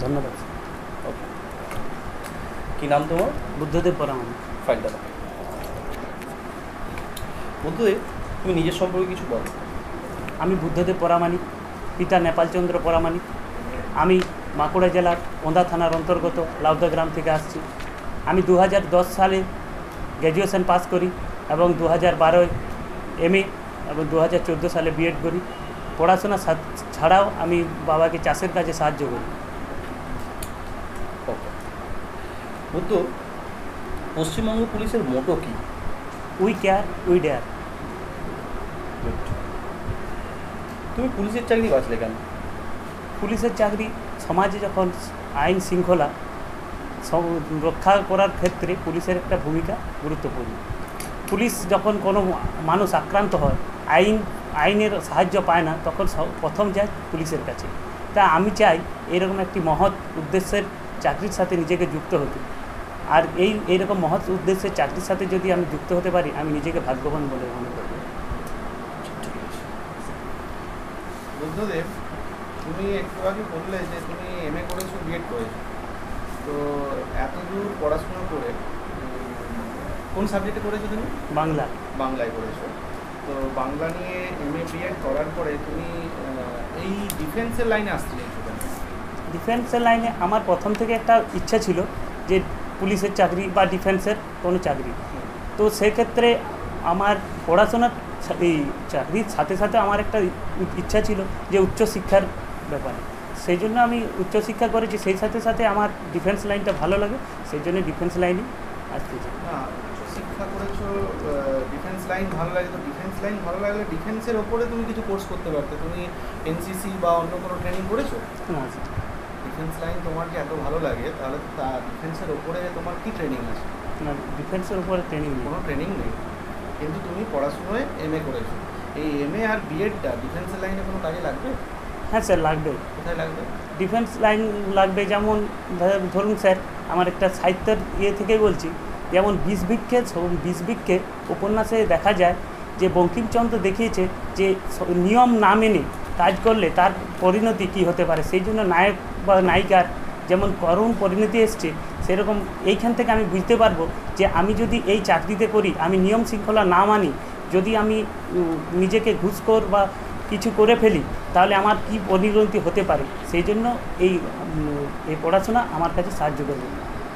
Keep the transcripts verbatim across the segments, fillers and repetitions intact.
ধন্যবাদ। ওকে, কী নাম তোমার? বুদ্ধদেব পরামানিক। ফাইলটা দাও। বুদ্ধদেব, তুমি নিজের সম্পর্কে কিছু বলো। আমি বুদ্ধদেব পরামানিক, পিতা নেপালচন্দ্র পরামানিক। আমি বাঁকুড়া জেলার ওঁদা থানার অন্তর্গত লাউদা গ্রাম থেকে আসছি। আমি দু হাজার দশ সালে গ্র্যাজুয়েশন পাস করি এবং দু হাজার বারোয় এম এ এবং দু হাজার চোদ্দো সালে বিএড করি। পড়াশোনা ছাড়াও আমি বাবাকে চাষের কাজে সাহায্য করি। ওকে বুদ্ধ, পশ্চিমবঙ্গ পুলিশের মোটো কী? We care we dare. তুমি পুলিশের চাকরি বাঁচলে কেন? পুলিশের চাকরি সমাজে যখন আইন শৃঙ্খলা রক্ষা করার ক্ষেত্রে পুলিশের একটা ভূমিকা গুরুত্বপূর্ণ। পুলিশ যখন কোনো মানুষ আক্রান্ত হয়, আইন আইনের সাহায্য পায় না, তখন প্রথম যায় পুলিশের কাছে। তা আমি চাই এরকম একটি মহৎ উদ্দেশ্যের চাকরির সাথে নিজেকে যুক্ত হতে। আর এই এইরকম মহৎ উদ্দেশ্যের চাকরির সাথে যদি আমি যুক্ত হতে পারি, আমি নিজেকে ভাগ্যবান বলে মনে করি। বুদ্ধদেব, তুমি একটু আগে বললে যে তুমি এম এ করেছো, বিএড করেছো, তো এত দূর পড়াশোনা করে কোন সাবজেক্টে করেছো তুমি? বাংলা। বাংলায় করেছো। তো বাংলা নিয়ে এম এ বিএড করার পরে তুমি এই ডিফেন্সের লাইনে আসতে চাইছো কেন? ডিফেন্সের লাইনে আমার প্রথম থেকে একটা ইচ্ছা ছিল যে পুলিশের চাকরি বা ডিফেন্সের কোনো চাকরি। তো সেক্ষেত্রে আমার পড়াশোনার এই চাকরির সাথে সাথে আমার একটা ইচ্ছা ছিল যে উচ্চশিক্ষার ব্যাপারে। সেই জন্য আমি উচ্চশিক্ষা করেছি, সেই সাথে সাথে আমার ডিফেন্স লাইনটা ভালো লাগে, সেই জন্য ডিফেন্স লাইনে আসতে চাই। না, উচ্চশিক্ষা করেছো, ডিফেন্স লাইন ভালো লাগে, তো ডিফেন্স লাইন ভালো লাগলে ডিফেন্সের ওপরে তুমি কিছু কোর্স করতে পারতে। তুমি এনসিসি বা অন্য কোনো ট্রেনিং করেছো? না স্যার। ডিফেন্স লাইন তোমার কি এত ভালো লাগে, তাহলে তা ডিফেন্সের ওপরে তোমার কি ট্রেনিং আছে? না, ডিফেন্সের উপরে ট্রেনিং নেই। কোনো ট্রেনিং নেই, কিন্তু তুমি পড়াশুনোয় এম এ করেছো। এই এম এ আর বিএডটা ডিফেন্সের লাইনে কোনো কাজে লাগবে? হ্যাঁ স্যার, লাগবে। কোথায় লাগবে? ডিফেন্স লাইন লাগবে, যেমন ধরুন স্যার, আমার একটা সাহিত্যের ইয়ে থেকে বলছি, যেমন বিষ বৃক্ষে বিষ বৃক্ষে উপন্যাসে দেখা যায় যে বঙ্কিমচন্দ্র দেখিয়েছে যে নিয়ম না মেনে কাজ করলে তার পরিণতি কী হতে পারে। সেই জন্য নায়ক বা নায়িকার যেমন করুণ পরিণতি এসছে, সেরকম এইখান থেকে আমি বুঝতে পারবো যে আমি যদি এই চাকরিতে করি, আমি নিয়ম শৃঙ্খলা না মানি, যদি আমি নিজেকে ঘুষখোর বা কিছু করে ফেলি, তাহলে আমার কী পরিণতি হতে পারে। সেই জন্য এই এই পড়াশোনা আমার কাছে সাহায্য করবে।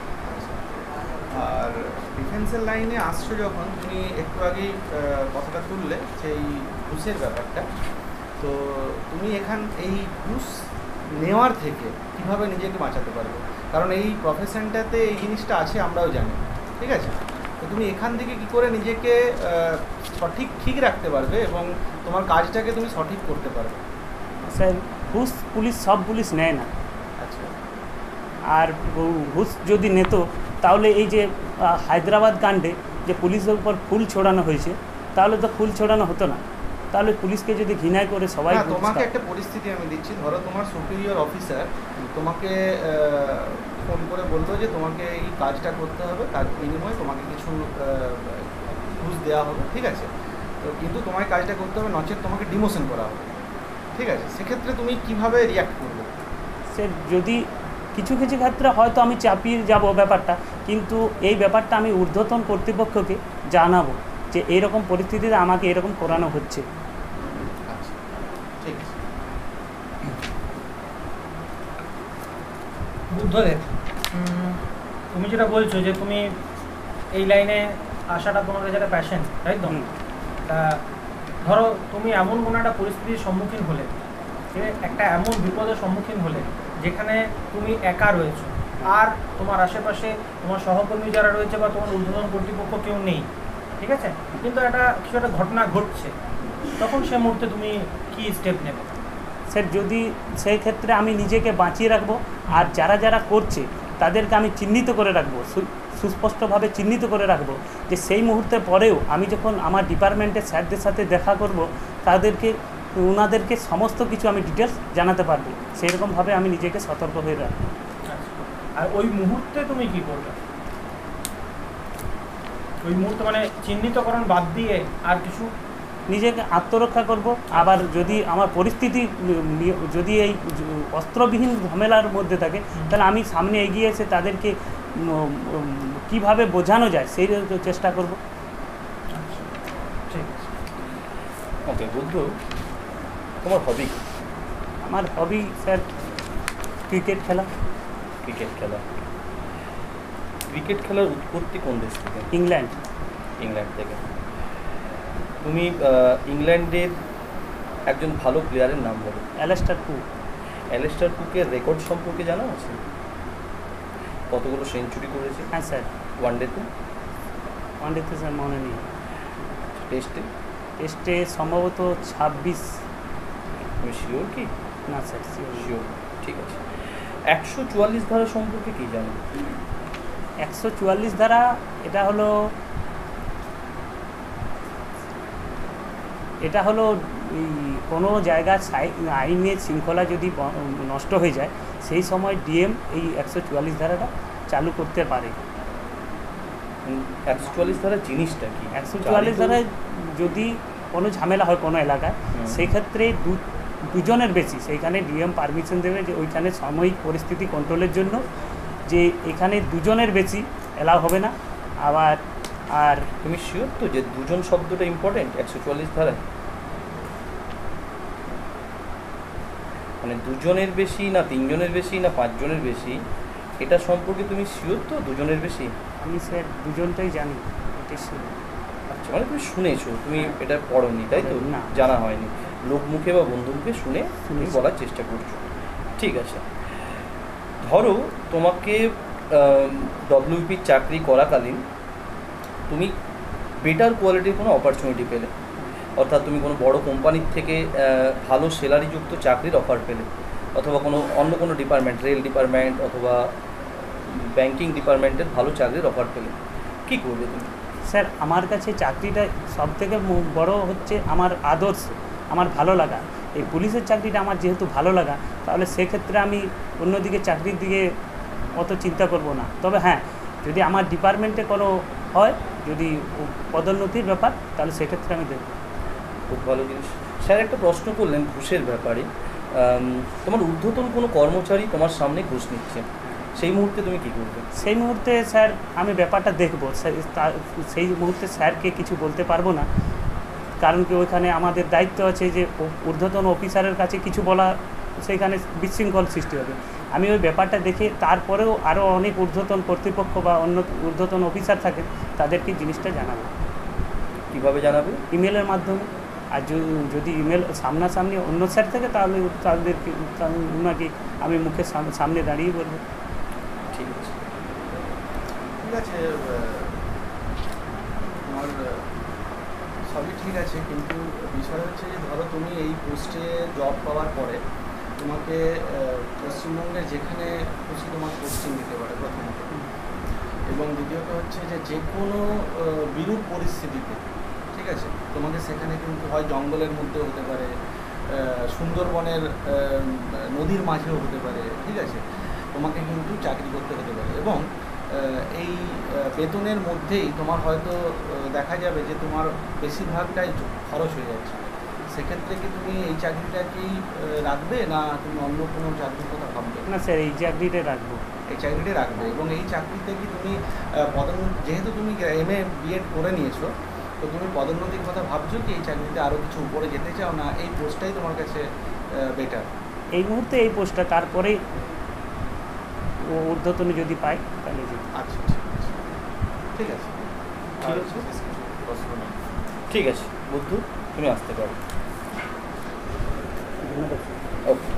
আর ডিফেন্সের লাইনে আসছো যখন, তুমি একটু আগেই কথাটা তুললে সেই ঘুষের ব্যাপারটা, তো তুমি এখান এই ঘুষ নেওয়ার থেকে কীভাবে নিজেকে বাঁচাতে পারবে? কারণ এই প্রফেশনটাতে এই জিনিসটা আছে, আমরাও জানি, ঠিক আছে? তো তুমি এখান থেকে কী করে নিজেকে সঠিক ঠিক রাখতে পারবে এবং তোমার কাজটাকে তুমি সঠিক করতে পারবে? স্যার, ঘুষ পুলিশ সব পুলিশ নেয় না। আচ্ছা। আর ঘুষ যদি নিত, তাহলে এই যে হায়দ্রাবাদ কাণ্ডে যে পুলিশের উপর ফুল ছড়ানো হয়েছে, তাহলে তো ফুল ছড়ানো হতো না। তাহলে পুলিশকে যদি ঘৃণায় করে সবাই। তোমাকে একটা পরিস্থিতি আমি দিচ্ছি, ধরো তোমার সুপিরিয়র অফিসার তোমাকে ফোন করে বলতো যে তোমাকে এই কাজটা করতে হবে, তার বিনিময়ে তোমাকে কিছু ঘুষ দেওয়া হবে, ঠিক আছে? তো কিন্তু তোমায় কাজটা করতে হবে, নচেত তোমাকে ডিমোশন করা হবে, ঠিক আছে? সেক্ষেত্রে তুমি কিভাবে রিয়াক্ট করবে? সে যদি কিছু কিছু ক্ষেত্রে হয়তো আমি চাপিয়ে যাব ব্যাপারটা, কিন্তু এই ব্যাপারটা আমি ঊর্ধ্বতন কর্তৃপক্ষকে জানাবো যে এইরকম পরিস্থিতিতে আমাকে এরকম করানো হচ্ছে। আচ্ছা, ঠিক আছে। বুদ্ধদেব, তুমি যেটা বলছো যে তুমি এই লাইনে আসাটা তোমার কাছে একটা প্যাশন, তাই তো? তা ধরো তুমি এমন কোনো একটা পরিস্থিতির সম্মুখীন হলে, একটা এমন বিপদের সম্মুখীন হলে যেখানে তুমি একা রয়েছো, আর তোমার আশেপাশে তোমার সহকর্মী যারা রয়েছে বা তোমার ঊর্ধ্বতন কর্তৃপক্ষ কেউ নেই, ঠিক আছে? কিন্তু একটা কিছু একটা ঘটনা ঘটছে, তখন সে মুহূর্তে তুমি কি স্টেপ নেবে? স্যার, যদি সেই ক্ষেত্রে আমি নিজেকে বাঁচিয়ে রাখবো, আর যারা যারা করছে তাদেরকে আমি চিহ্নিত করে রাখবো, সুস্পষ্টভাবে চিহ্নিত করে রাখবো, যে সেই মুহূর্তের পরেও আমি যখন আমার ডিপার্টমেন্টের স্যারদের সাথে দেখা করব, তাদেরকে ওনাদেরকে সমস্ত কিছু আমি ডিটেলস জানাতে পারবো। সেই রকমভাবে আমি নিজেকে সতর্ক হয়ে রাখবো। আর ওই মুহূর্তে তুমি কি করবে? ওই মুহূর্তে মানে চিহ্নিতকরণ বাদ দিয়ে আর কিছু? নিজেকে আত্মরক্ষা করব। আবার যদি আমার পরিস্থিতি নি- যদি এই জ- অস্ত্রবিহীন ঝামেলার মধ্যে থাকে, তাহলে আমি সামনে এগিয়ে এসে তাদেরকে উম, উম, কিভাবে বোঝানো যায় সেই চেষ্টা করব। আচ্ছা, ঠিক আছে। ওকে বুদ্ধু, তোমার হবি কি? আমার হবি স্যার ক্রিকেট খেলা। ক্রিকেট খেলা। ক্রিকেট খেলার উৎপত্তি কোন দেশ থেকে? ইংল্যান্ড। ইংল্যান্ড থেকে। তুমি আহ, ইংল্যান্ডের একজন ভালো প্লেয়ারের নাম বলো। Alastair Cook. অ্যালেস্টার কুকের রেকর্ড সম্পর্কে জানা আছে? কতগুলো সেঞ্চুরি করেছে হ্যাঁ স্যার, ওয়ানডেতে, ওয়ানডেতে স্যার মনে নেই। টেস্টে? টেস্টে সম্ভবত ছাব্বিশ। তুমি শিওর কি? না স্যার, sure না। শিওর, ঠিক আছে। একশো চুয়াল্লিশ ধারা সম্পর্কে কি জানো? একশো চুয়াল্লিশ ধারা এটা হলো এটা হলো এই কোনো জায়গার সাই- আইনের শৃঙ্খলা যদি ব- নষ্ট হয়ে যায়, সেই সময় ডিএম এই একশো চুয়াল্লিশ ধারাটা চালু করতে পারে। উম, একশো চুয়াল্লিশ ধারা জিনিসটা কি? একশো চুয়াল্লিশ জানি তো। ধারায় যদি কোনো ঝামেলা হয় কোনো এলাকায়, হুম। সেই ক্ষেত্রে দু দুজনের বেশি সেইখানে ডিএম পারমিশন দেবে যে ওইখানে সাময়িক পরিস্থিতি কন্ট্রোলের জন্য, যে এখানে দুজনের বেশি এলাও হবে না। আবার আর তুমি শিওর তো যে দুজন শব্দটা ইম্পর্টেন্ট একশো চুয়াল্লিশ ধারায়? মানে দুজনের বেশি না তিনজনের বেশি না পাঁচজনের বেশি, এটা সম্পর্কে তুমি শিওর তো দুজনের বেশি? আমি স্যার দুজনটাই জানি, এটাই sure। আচ্ছা, মানে তুমি শুনেছো, তুমি এটা পড়োনি তাই তো? না। জানা হয়নি, লোক মুখে বা বন্ধু মুখে শুনে তুমি শুনেছি। বলার চেষ্টা করছো। ঠিক আছে, ধরো তোমাকে ডব্লিউপির চাকরি করাকালীন তুমি বেটার কোয়ালিটির কোনো অপরচুনিটি পেলে, অর্থাৎ তুমি কোনো বড় কোম্পানির থেকে আহ, ভালো স্যালারিযুক্ত চাকরির অফার পেলে, অথবা কোনো অন্য কোনো ডিপার্টমেন্ট, রেল ডিপার্টমেন্ট অথবা ব্যাংকিং ডিপার্টমেন্টের ভালো চাকরির অফার পেলে, কী করবে তুমি? স্যার আমার কাছে চাকরিটা সব থেকে বড় হচ্ছে আমার আদর্শ, আমার ভালো লাগা। এই পুলিশের চাকরিটা আমার যেহেতু ভালো লাগা, তাহলে সেক্ষেত্রে আমি অন্যদিকে চাকরির দিকে অত চিন্তা করব না। তবে হ্যাঁ, যদি আমার ডিপার্টমেন্টে কোনো হয়, যদি পদোন্নতির ব্যাপার, তাহলে সেক্ষেত্রে আমি দেখব। খুব ভালো জিনিস। স্যার একটা প্রশ্ন করলেন ঘুষের ব্যাপারে। আম, তোমার ঊর্ধ্বতন কোনো কর্মচারী তোমার সামনে ঘুষ নিচ্ছে, সেই মুহূর্তে তুমি কী করবে? সেই মুহূর্তে স্যার আমি ব্যাপারটা দেখব। সে- তা- সেই মুহূর্তে স্যারকে কিছু বলতে পারবো না, কারণ কি ওইখানে আমাদের দায়িত্ব আছে যে ও- ঊর্ধ্বতন অফিসারের কাছে কিছু বলা, সেইখানে বিশৃঙ্খল সৃষ্টি হবে। আমি ওই ব্যাপারটা দেখে তারপরেও আরও অনেক ঊর্ধ্বতন কর্তৃপক্ষ বা অন্য ঊর্ধ্বতন অফিসার থাকে, তাদেরকে জিনিসটা জানাবো কীভাবে জানাবে? ইমেলের মাধ্যমে। আর য- যদি ইমেল সামনাসামনি অন্য স্যার থাকে, তাহলে তাদেরকে তা- ওনাকে আমি মুখের সাম- সামনে দাঁড়িয়ে বলবো। ঠিক আছে। ঠিক আছে, আহ, তোমার আহ, সবই ঠিক আছে, কিন্তু বিষয় হচ্ছে যে ধরো তুমি এই পোস্টে জব পাওয়ার পরে তোমাকে আহ, পশ্চিমবঙ্গের যেখানে খুশি তোমার পোস্টিং দিতে পারে প্রথমত, এবং দ্বিতীয়ত হচ্ছে যে যে কোনো আহ, বিরূপ পরিস্থিতিতে, ঠিক আছে, তোমাকে সেখানে কিন্তু হয় জঙ্গলের মধ্যে হতে পারে, আহ, সুন্দরবনের আহ, নদীর মাঝেও হতে পারে, ঠিক আছে, তোমাকে কিন্তু চাকরি করতে হতে পারে। এবং আহ, এই আহ, বেতনের মধ্যেই তোমার হয়তো আহ, দেখা যাবে যে তোমার বেশিরভাগটাই খরচ হয়ে যাচ্ছে। সেক্ষেত্রে কি তুমি এই চাকরিটাকেই আহ, রাখবে, না তুমি অন্য কোনো চাকরির কথা ভাববে? না স্যার, এই চাকরিটা রাখবো। এই চাকরিটা রাখবে, এবং এই চাকরিতে কি তুমি আহ, পদোন্নতি, যেহেতু তুমি এম এ বিএড করে নিয়েছো, তো তুমি পদোন্নতির কথা ভাবছো কি এই চাকরিতে আরও কিছু উপরে যেতে চাও, না এই পোস্টটাই তোমার কাছে বেটার? এই মুহূর্তে এই পোস্টটা, তারপরে ও ঊর্ধ্বতনে যদি পাই তাহলে যেতে। আচ্ছা, ঠিক আছে, ঠিক আছে, ঠিক আর আছে। বিশেষ কিছু প্রশ্ন নেই। ঠিক আছে বুদ্ধু, তুমি আসতে পারো। ধন্যবাদ। ওকে।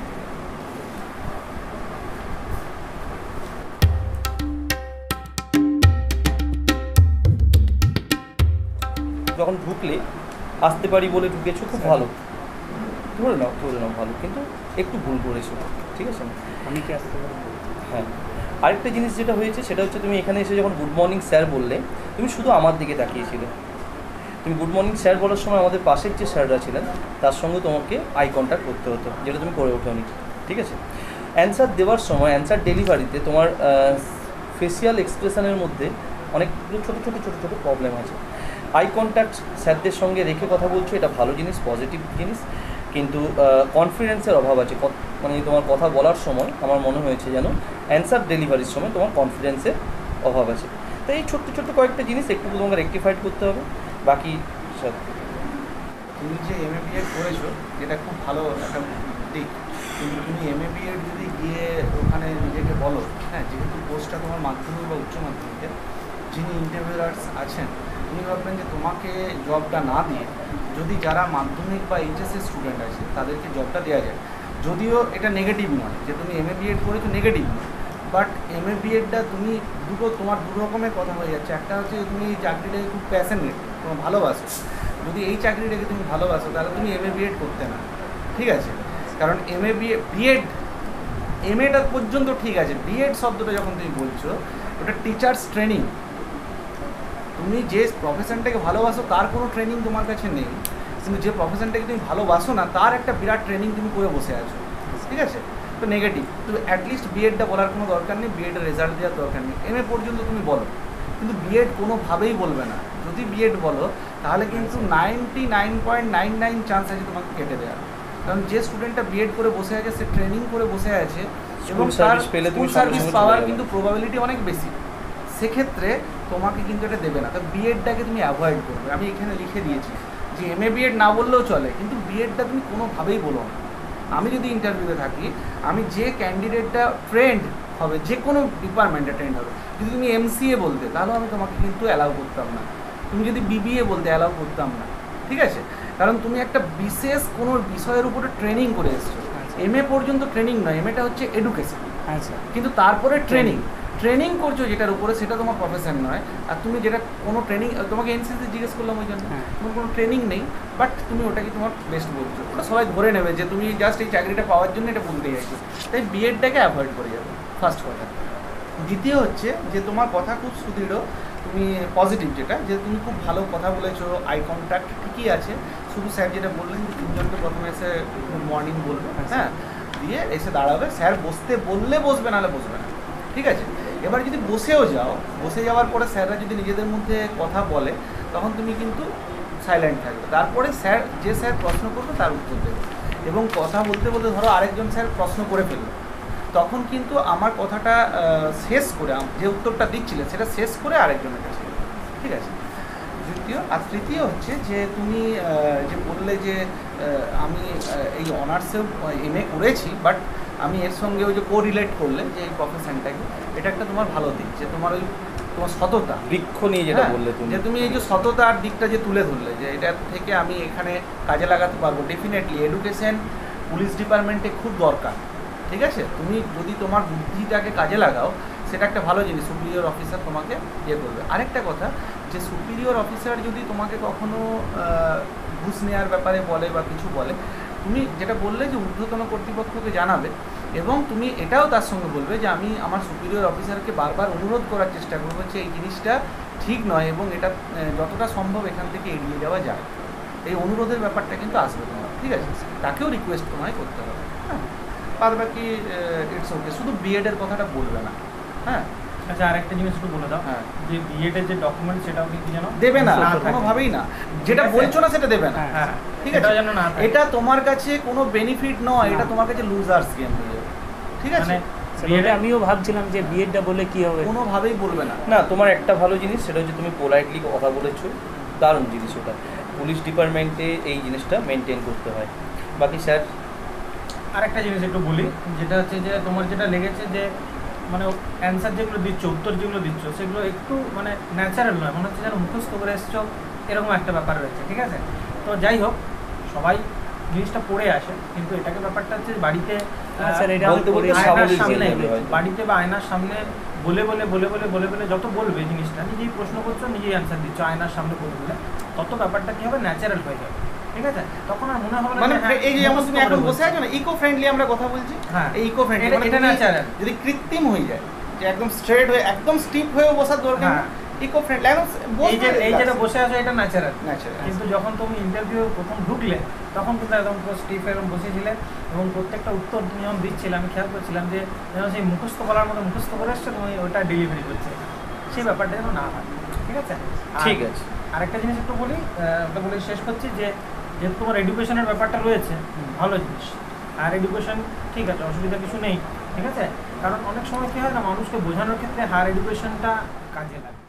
যখন ঢুকলে আসতে পারি বলে ঢুকেছো, খুব ভালো, ধরে নাও ধরে নাও ভালো, কিন্তু একটু ভুল করেছো, ঠিক আছে? আমি কি আসতে পারবো? হ্যাঁ, আরেকটা জিনিস যেটা হয়েছে সেটা হচ্ছে তুমি এখানে এসে যখন গুড মর্নিং স্যার বললে, তুমি শুধু আমার দিকে তাকিয়েছিলে। তুমি গুড মর্নিং স্যার বলার সময় আমাদের পাশের যে স্যাররা ছিলেন তার সঙ্গে তোমাকে আই কন্ট্যাক্ট করতে হতো, যেটা তুমি করে ওঠোনি, ঠিক আছে? অ্যান্সার দেওয়ার সময়, অ্যান্সার ডেলিভারিতে তোমার ফেসিয়াল এক্সপ্রেশনের মধ্যে অনেকগুলো ছোটো ছোটো ছোটো ছোটো প্রবলেম আছে। আই কন্ট্যাক্ট স্যারদের সঙ্গে রেখে কথা বলছো, এটা ভালো জিনিস, পজিটিভ জিনিস, কিন্তু কনফিডেন্সের অভাব আছে। মানে তোমার কথা বলার সময় আমার মনে হয়েছে যেন অ্যান্সার ডেলিভারির সময় তোমার কনফিডেন্সের অভাব আছে। তাই এই ছোট্ট ছোট্ট কয়েকটা জিনিস একটু তোমাকে রেকটিফাইড করতে হবে। বাকি স্যার, তুমি যে এম এ বি এড করেছো এটা খুব ভালো একটা দিক, কিন্তু তুমি এম এ বি এড যদি গিয়ে ওখানে নিজেকে বলো, হ্যাঁ যেহেতু কোর্সটা তোমার মাধ্যমিক বা উচ্চ মাধ্যমিকে, যিনি ইন্টারভিউয়ার্স আছেন উনি ভাববেন যে তোমাকে জবটা না দিয়ে যদি যারা মাধ্যমিক বা এইচএসের স্টুডেন্ট আছে তাদেরকে জবটা দেওয়া যায়। যদিও এটা নেগেটিভ নয় যে তুমি এম এ বি এড করেছো, নেগেটিভ নয়, বাট এম এ বি এডটা তুমি দুটো তোমার দু রকমের কথা হয়ে যাচ্ছে। একটা হচ্ছে তুমি এই চাকরিটাকে খুব প্যাশনেট, তোমার ভালোবাসো, যদি এই চাকরিটাকে তুমি ভালোবাসো তাহলে তুমি এম এ বি এড করতে না, ঠিক আছে? কারণ M A B B Ed M এটা পর্যন্ত ঠিক আছে, বিএড শব্দটা যখন তুমি বলছো ওটা টিচার্স ট্রেনিং। তুমি যে প্রফেশনটাকে ভালোবাসো তার কোনো ট্রেনিং তোমার কাছে নেই, কিন্তু যে প্রফেশনটাকে তুমি ভালোবাসো না তার একটা বিরাট ট্রেনিং তুমি করে বসে আছো, ঠিক আছে? তো নেগেটিভ, তো অ্যাটলিস্ট বিএডটা বলার কোনো দরকার নেই, বিএডের রেজাল্ট দেওয়ার দরকার নেই, এম এ পর্যন্ত তুমি বলো, কিন্তু বিএড কোনোভাবেই বলবে না। যদি বিএড বলো তাহলে কিন্তু ninety nine point nine nine chance আছে তোমাকে কেটে দেওয়ার। কারণ যে স্টুডেন্টটা বিএড করে বসে আছে সে ট্রেনিং করে বসে আছে এবং তার স্কুল সার্ভিস পাওয়ার কিন্তু প্রবাবিলিটি অনেক বেশি, সেক্ষেত্রে তোমাকে কিন্তু এটা দেবে না। তো বিএডটাকে তুমি অ্যাভয়েড করবে। আমি এখানে লিখে দিয়েছি যে এম এ বিএড না বললেও চলে, কিন্তু বিএডটা তুমি কোনোভাবেই বলো না। আমি যদি ইন্টারভিউতে থাকি, আমি যে ক্যান্ডিডেটটা ট্রেন্ড হবে, যে কোনো ডিপার্টমেন্টে ট্রেন্ড হবে, যদি তুমি এমসিএ বলতে তাহলেও আমি তোমাকে কিন্তু অ্যালাউ করতাম না। তুমি যদি বিবিএ বলতে অ্যালাউ করতাম না, ঠিক আছে? কারণ তুমি একটা বিশেষ কোনো বিষয়ের উপরে ট্রেনিং করে এসছো। এম এ পর্যন্ত ট্রেনিং নয়, এম এটা হচ্ছে এডুকেশন, আচ্ছা, কিন্তু তারপরে ট্রেনিং ট্রেনিং করছো যেটার উপরে, সেটা তোমার প্রফেশন নয়। আর তুমি যেটা কোনো ট্রেনিং, তোমাকে এনসিসি জিজ্ঞেস করলাম ওই জন্য, তোমার কোনো ট্রেনিং নেই, বাট তুমি ওটাকে তোমার বেস্ট বলছো, ওটা সবাই ধরে নেবে যে তুমি জাস্ট এই চাকরিটা পাওয়ার জন্য এটা বলতে চাইছো। তাই বিএডটাকে অ্যাভয়েড করে যাবে, ফার্স্ট কথা। দ্বিতীয় হচ্ছে যে তোমার কথা খুব সুদৃঢ়, তুমি পজিটিভ যেটা, যে তুমি খুব ভালো কথা বলেছো, আই কন্ট্যাক্ট ঠিকই আছে, শুধু স্যার যেটা বললেন যে তিনজনকে প্রথমে এসে গুড মর্নিং বলবে, হ্যাঁ, দিয়ে এসে দাঁড়াবে, স্যার বসতে বললে বসবে, নাহলে বসবে না, ঠিক আছে? এবার যদি বসেও যাও, বসে যাওয়ার পরে স্যাররা যদি নিজেদের মধ্যে কথা বলে তখন তুমি কিন্তু সাইলেন্ট থাকবে, তারপরে স্যার যে স্যার প্রশ্ন করবে তার উত্তর দেবে। এবং কথা বলতে বলতে ধরো আরেকজন স্যার প্রশ্ন করে ফেললো, তখন কিন্তু আমার কথাটা শেষ করে, যে উত্তরটা দিচ্ছিলে সেটা শেষ করে আরেকজনের কাছে, ঠিক আছে? দ্বিতীয় আর তৃতীয় হচ্ছে যে তুমি যে বললে যে আমি এই অনার্সেও এম এ করেছি, বাট আমি এর সঙ্গে ওই যে কো রিলেট করলে যে এই প্রফেশনটাকে, এটা একটা তোমার ভালো দিক, যে তোমার ওই তোমার সততা, বৃক্ষ নিয়ে যেটা বললে তুমি, যে তুমি এই যে সততার দিকটা যে তুলে ধরলে, যে এটা থেকে আমি এখানে কাজে লাগাতে পারবো। ডেফিনেটলি এডুকেশন পুলিশ ডিপার্টমেন্টে খুব দরকার, ঠিক আছে? তুমি যদি তোমার বুদ্ধিটাকে কাজে লাগাও সেটা একটা ভালো জিনিস, সুপিরিয়র অফিসার তোমাকে ইয়ে করবে। আরেকটা কথা, যে সুপিরিয়র অফিসার যদি তোমাকে কখনো ঘুষ নেওয়ার ব্যাপারে বলে বা কিছু বলে, তুমি যেটা বললে যে ঊর্ধ্বতন কর্তৃপক্ষকে জানাবে, এবং তুমি এটাও তার সঙ্গে বলবে যে আমি আমার সুপিরিয়র অফিসারকে বারবার অনুরোধ করার চেষ্টা করবো যে এই জিনিসটা ঠিক নয় এবং এটা যতটা সম্ভব এখান থেকে এড়িয়ে যাওয়া যায়। এই অনুরোধের ব্যাপারটা কিন্তু আসবে তোমার, ঠিক আছে? তাকেও রিকোয়েস্ট তোমায় করতে হবে, হ্যাঁ? বাদ বাকি ইটস ওকে, শুধু বিএডের কথাটা বলবে না, হ্যাঁ? আচ্ছা, আরেকটা জিনিস একটু বলে দাও, হ্যাঁ, যে বিএডের যে ডকুমেন্ট সেটাও কি যেন দেবে না, কোনোভাবেই না, যেটা বলছো না সেটা দেবে না, হ্যাঁ, ঠিক আছে? এটা তোমার কাছে কোনো বেনিফিট নয়, এটা তোমার কাছে লুজার্স গেম হয়ে যাবে, ঠিক আছে? বিএড আমিও ভাবছিলাম যে বিএডটা বলে কি হবে, কোনোভাবেই বলবে না। না, তোমার একটা ভালো জিনিস সেটা হচ্ছে তুমি পোলাইটলি কথা বলেছো, দারুণ জিনিস ওটা। পুলিশ ডিপার্টমেন্টে এই জিনিসটা মেনটেন করতে হয়। বাকি স্যার আরেকটা জিনিস একটু বলি, যেটা হচ্ছে যে তোমার যেটা লেগেছে যে মানে অ্যান্সার যেগুলো দিচ্ছ, উত্তর যেগুলো দিচ্ছ, সেগুলো একটু মানে ন্যাচারাল নয়, মনে হচ্ছে যেন মুখস্থ করে এসছো, এরকম একটা ব্যাপার রয়েছে, ঠিক আছে? তো যাই হোক, সবাই জিনিসটা পড়ে আসে, কিন্তু এটাকে ব্যাপারটা হচ্ছে বাড়িতে আয়নার সামনে, বাড়িতে বা আয়নার সামনে বলে বলে বলে বলে বলে বলে যত বলবে জিনিসটা, নিজেই প্রশ্ন করছো, নিজেই অ্যান্সার দিচ্ছ আয়নার সামনে বলে বলে, তত ব্যাপারটা কি হবে, ন্যাচারাল হয়ে যাবে, ঠিক আছে? তখন আর মনে হবে মানে এই যে যেমন তুমি এখন বসে আছো না, ইকো ফ্রেন্ডলি আমরা কথা বলছি, হ্যাঁ, এই ইকো ফ্রেন্ডলি মানে এটা ন্যাচারাল। যদি কৃত্রিম হয়ে যায়, যে একদম স্ট্রেট হয়ে একদম স্টিপ হয়ে বসার দরকার নেই, ইকো ফ্রেন্ডলি একদম এই যে এই যেটা বসে আছো এটা ন্যাচারাল, ন্যাচারাল। কিন্তু যখন তুমি ইন্টারভিউ প্রথম ঢুকলে তখন কিন্তু একদম পুরো স্টিফ এরকম বসেছিলে, এবং প্রত্যেকটা উত্তর তুমি যখন দিচ্ছিলে আমি খেয়াল করছিলাম যে যেন সেই মুখস্থ বলার মতো মুখস্থ করে এসছো, তুমি ওটা ডেলিভারি করছে, সেই ব্যাপারটা যেন না হয়, ঠিক আছে? ঠিক আছে। আরেকটা জিনিস একটু বলি, আহ, ওটা বলে শেষ করছি যে যেহেতু তোমার এডুকেশনের ব্যাপারটা রয়েছে, ভালো জিনিস। আর এডুকেশন ঠিক আছে, অসুবিধা কিছু নেই, ঠিক আছে। কারণ অনেক সময় কী হয় না, মানুষকে বোঝানোর ক্ষেত্রে হায়ার এডুকেশনটা কাজে লাগে।